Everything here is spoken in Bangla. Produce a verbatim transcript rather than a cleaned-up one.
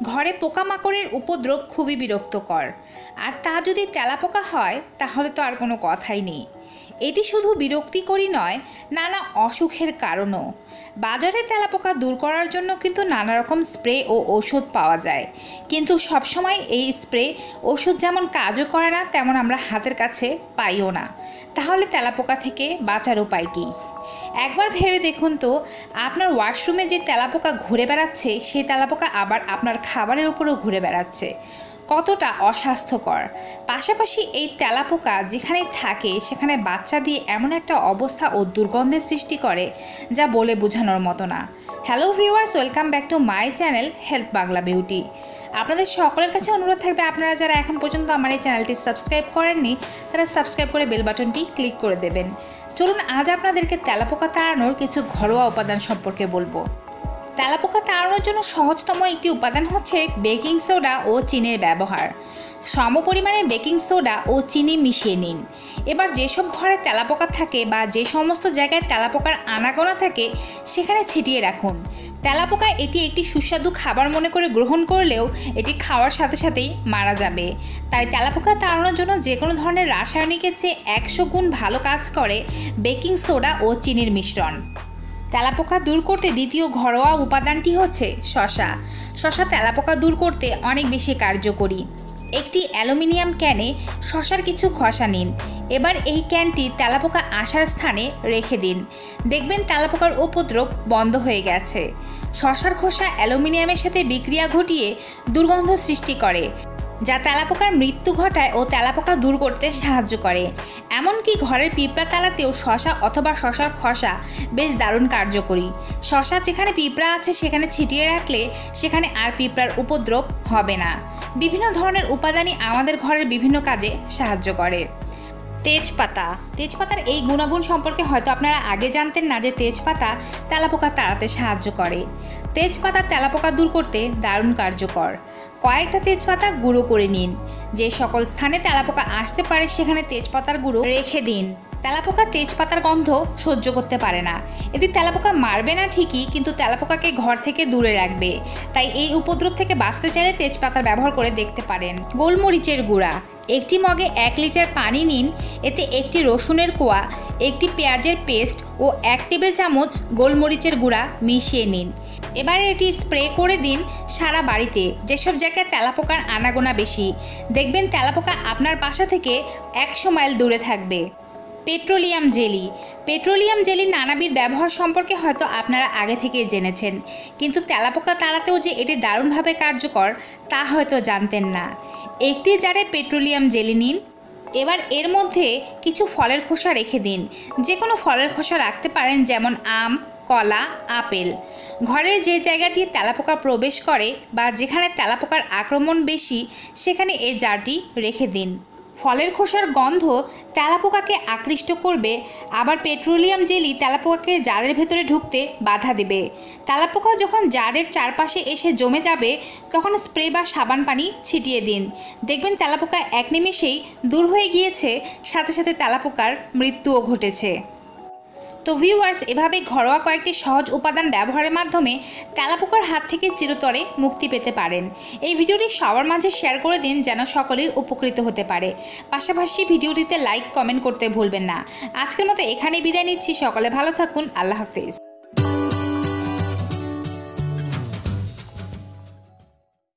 ঘরে পোকামাকড়ের উপদ্রব খুবই বিরক্তকর, আর তা যদি তেলাপোকা হয় তাহলে তো আর কোনো কথাই নেই। এটি শুধু বিরক্তিকরই নয়, নানা অসুখের কারণও। বাজারে তেলাপোকা দূর করার জন্য কিন্তু নানা রকম স্প্রে ও ওষুধ পাওয়া যায়, কিন্তু সবসময় এই স্প্রে ওষুধ যেমন কাজও করে না, তেমন আমরা হাতের কাছে পাইও না। তাহলে তেলাপোকা থেকে বাঁচার উপায় কী? একবার ভেবে দেখুন তো, আপনার ওয়াশরুমে যে তেলাপোকা ঘুরে বেড়াচ্ছে, সেই তেলাপোকা আবার আপনার খাবারের উপরেও ঘুরে বেড়াচ্ছে। কতটা অস্বাস্থ্যকর। পাশাপাশি এই তেলাপোকা যেখানে থাকে সেখানে বাচ্চা দিয়ে এমন একটা অবস্থা ও দুর্গন্ধের সৃষ্টি করে যা বলে বোঝানোর মতো না। Hello viewers, welcome back to my channel health Bangla beauty. আপনাদের সকলের কাছে অনুরোধ থাকবে, আপনারা যারা এখন পর্যন্ত আমার এই চ্যানেলটি সাবস্ক্রাইব করেননি তারা সাবস্ক্রাইব করে বেল বাটনটি ক্লিক করে দেবেন। চলুন আজ আপনাদেরকে তেলাপোকা তাড়ানোর কিছু ঘরোয়া উপাদান সম্পর্কে বলবো। তেলাপোকা তাড়ানোর জন্য সহজতম একটি উপাদান হচ্ছে বেকিং সোডা ও চিনির ব্যবহার। সম পরিমাণে বেকিং সোডা ও চিনি মিশিয়ে নিন। এবার যেসব ঘরে তেলাপোকা থাকে বা যে সমস্ত জায়গায় তেলাপোকার আনাগোনা থাকে সেখানে ছিটিয়ে রাখুন। তেলাপোকা এটি একটি সুস্বাদু খাবার মনে করে গ্রহণ করলেও এটি খাওয়ার সাথে সাথেই মারা যাবে। তাই তেলাপোকা তাড়ানোর জন্য যে কোনো ধরনের রাসায়নিকের চেয়ে একশো গুণ ভালো কাজ করে বেকিং সোডা ও চিনির মিশ্রণ। তেলাপোকা দূর করতে দ্বিতীয় ঘরোয়া উপাদানটি হচ্ছে শসা। শসা তেলাপোকা দূর করতে অনেক বেশি কার্যকরী। একটি অ্যালুমিনিয়াম ক্যানে শসার কিছু খোসা নিন। এবার এই ক্যানটি তেলাপোকা আসার স্থানে রেখে দিন। দেখবেন তেলাপোকার উপদ্রব বন্ধ হয়ে গেছে। শসার খোসা অ্যালুমিনিয়ামের সাথে বিক্রিয়া ঘটিয়ে দুর্গন্ধ সৃষ্টি করে, যা তেলাপোকার মৃত্যু ঘটায় ও তেলাপোকা দূর করতে সাহায্য করে। এমনকি ঘরের পিঁপড়া তাড়াতেও শসা অথবা শসার খসা বেশ দারুণ কার্যকরী। শসা যেখানে পিঁপড়া আছে সেখানে ছিটিয়ে রাখলে সেখানে আর পিঁপড়ার উপদ্রব হবে না। বিভিন্ন ধরনের উপাদানই আমাদের ঘরের বিভিন্ন কাজে সাহায্য করে। তেজপাতা। তেজপাতার এই গুণাগুণ সম্পর্কে হয়তো আপনারা আগে জানতেন না যে তেজপাতা তেলাপোকা তাড়াতে সাহায্য করে। তেজপাতা তেলাপোকা দূর করতে দারুণ কার্যকর। কয়েকটা তেজপাতা গুঁড়ো করে নিন। যে সকল স্থানে তেলাপোকা আসতে পারে সেখানে তেজপাতার গুঁড়ো রেখে দিন। তেলাপোকা তেজপাতার গন্ধ সহ্য করতে পারে না। এটি তেলাপোকা মারবে না ঠিকই, কিন্তু তেলাপোকাকে ঘর থেকে দূরে রাখবে। তাই এই উপদ্রব থেকে বাঁচতে চাইলে তেজপাতার ব্যবহার করে দেখতে পারেন। গোলমরিচের গুঁড়া। একটি মগে এক লিটার পানি নিন। এতে একটি রসুনের কোয়া, একটি পেঁয়াজের পেস্ট ও এক টেবিল চামচ গোলমরিচের গুঁড়া মিশিয়ে নিন। এবারে এটি স্প্রে করে দিন সারা বাড়িতে, যেসব জায়গায় তেলাপোকার আনাগোনা বেশি। দেখবেন তেলাপোকা আপনার বাসা থেকে একশো মাইল দূরে থাকবে। Petroleum jelly. পেট্রোলিয়াম জেলির নানাবিধ ব্যবহার সম্পর্কে হয়তো আপনারা আগে থেকেই জেনেছেন, কিন্তু তেলাপোকা তাড়াতেও যে এটি দারুণভাবে কার্যকর তা হয়তো জানতেন না। একটি জারে পেট্রোলিয়াম জেলি নিন। এবার এর মধ্যে কিছু ফলের খোসা রেখে দিন। যে কোনো ফলের খোসা রাখতে পারেন, যেমন আম, কলা, আপেল। ঘরের যে জায়গা দিয়ে তেলাপোকা প্রবেশ করে বা যেখানে তেলাপোকার আক্রমণ বেশি সেখানে এই জারটি রেখে দিন। ফলের খোসার গন্ধ তেলাপোকাকে আকৃষ্ট করবে, আবার পেট্রোলিয়াম জেলি তেলাপোকাকে জারের ভেতরে ঢুকতে বাধা দেবে। তেলাপোকা যখন জারের চারপাশে এসে জমে যাবে তখন স্প্রে বা সাবান পানি ছিটিয়ে দিন। দেখবেন তেলাপোকা এক নিমেষেই দূর হয়ে গিয়েছে, সাথে সাথে তেলাপোকার মৃত্যুও ঘটেছে। তো ভিউয়ার্স, এভাবে ঘরোয়া কয়েকটি সহজ উপাদান ব্যবহারের মাধ্যমে তেলাপোকার হাত থেকে চিরতরে মুক্তি পেতে পারেন। এই ভিডিওটি সবার মাঝে শেয়ার করে দিন যেন সকলেই উপকৃত হতে পারে। পাশাপাশি ভিডিওটিতে লাইক কমেন্ট করতে ভুলবেন না। আজকের মতো এখানেই বিদায় নিচ্ছি। সকলে ভালো থাকুন। আল্লাহ হাফেজ।